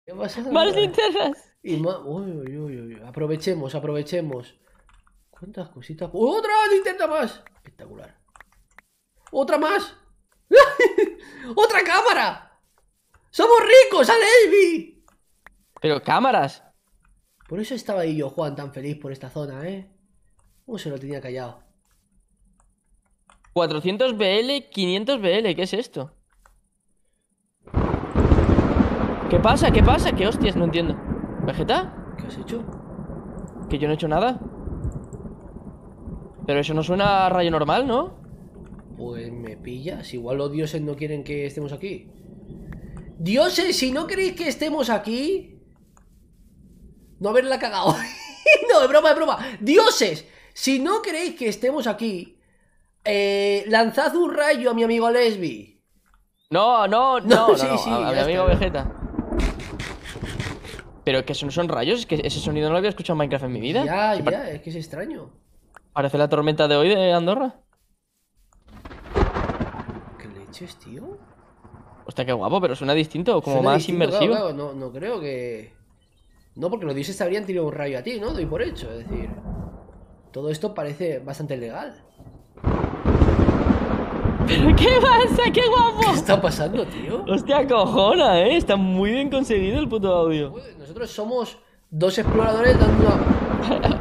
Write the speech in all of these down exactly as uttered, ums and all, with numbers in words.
¿Qué pasa? ¡Más linternas! Y más... Uy, uy, uy, uy. Aprovechemos, aprovechemos. ¿Cuántas cositas? ¡Otra linterna más! Espectacular. ¡Otra más! ¡Otra cámara! ¡Somos ricos, Alesbi! Pero cámaras. Por eso estaba ahí yo, Juan, tan feliz por esta zona, ¿eh? ¿Cómo se lo tenía callado? cuatrocientos B L, quinientos B L, ¿qué es esto? ¿Qué pasa? ¿Qué pasa? ¿Qué hostias? No entiendo. ¿Vegeta? ¿Qué has hecho? Que yo no he hecho nada. Pero eso no suena a rayo normal, ¿no? Pues me pillas. Igual los dioses no quieren que estemos aquí. Dioses, si no queréis que estemos aquí... No haberla cagado. No, es broma, es broma. Dioses, si no queréis que estemos aquí, eh, lanzad un rayo a mi amigo Lesbi. No, no, no, No, no, sí, no, sí, a, a mi ya amigo está. Vegeta. Pero que eso no son rayos, es que ese sonido no lo había escuchado en Minecraft en mi vida. Ya, Sí, ya, es que es extraño. parece la tormenta de hoy de Andorra. ¿Qué leches, tío? Hostia, qué guapo, pero suena distinto, como Suena más distinto, inmersivo. claro, claro, no, no creo que... No, porque los dioses te habrían tirado un rayo a ti, ¿no? Doy por hecho, es decir... Todo esto parece bastante legal. ¿Pero qué pasa? ¡Qué guapo! ¿Qué está pasando, tío? Hostia, cojona, eh. Está muy bien conseguido el puto audio. Nosotros somos dos exploradores dando una...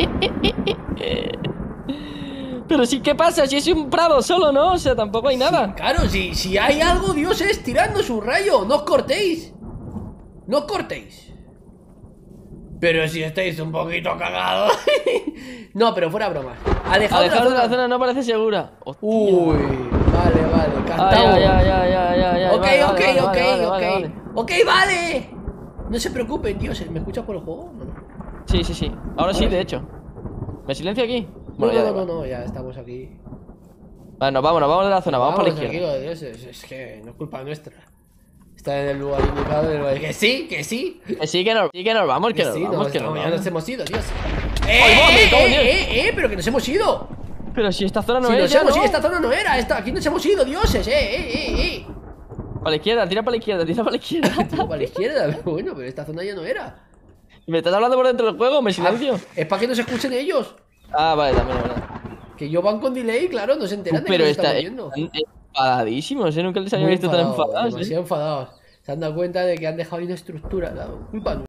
Pero sí, ¿qué pasa? Si es un prado solo, ¿no? O sea, tampoco hay Sí, nada. claro, si, si hay algo, Dios es tirando su rayo. No os cortéis. No os cortéis. Pero si estáis un poquito cagados. No, pero fuera bromas. Alejad de la Alejaros de la zona. zona no parece segura. Hostia. Uy, vale, vale. Ay, Cantamos. ay, ay, ay, ay, ay, ay. Ok, Vale, ok, vale, ok, vale, vale, ok. vale, vale. Ok, vale. No se preocupen, dioses. ¿Me escuchas por el juego? No, no. Sí, sí, sí. Ahora sí, de hecho. ¿Me silencio aquí? No, Bueno, ya no, da no, igual. no, ya estamos aquí. Vale, nos vamos, nos vamos de la zona, vamos, por la izquierda. tranquilo, dioses. Es que no es culpa nuestra. Está en el lugar indicado. en el lugar- Que sí, que sí. Que sí, que nos, sí, que nos vamos, que Que nos sí, vamos, no, que nos estamos- ya vamos. nos hemos ido, Dios. ¡Ay, ¡Eh, va, me eh, cago en eh, Dios! eh, eh! Pero que nos hemos ido. Pero si esta zona no Si es nos ya, hemos ¿no? ido, esta zona no era. Esta, aquí nos hemos ido, dioses. Eh, eh, eh, eh. Para la izquierda, tira para la izquierda, tira para la izquierda. Tío, para la izquierda. Bueno, pero esta zona ya no era. ¿Me estás hablando por dentro del juego? ¿Me silencio? Ah, es para que nos escuchen ellos. Ah, vale, también, es verdad. Que ellos van con delay, claro, no se enteran de que Pero nos está, estamos yendo. están enfadadísimos, ¿eh? Nunca les había Muy visto tan enfadados, enfadados, ¿eh? demasiado enfadados. Se han dado cuenta de que han dejado una estructura, claro, culpa nuestra.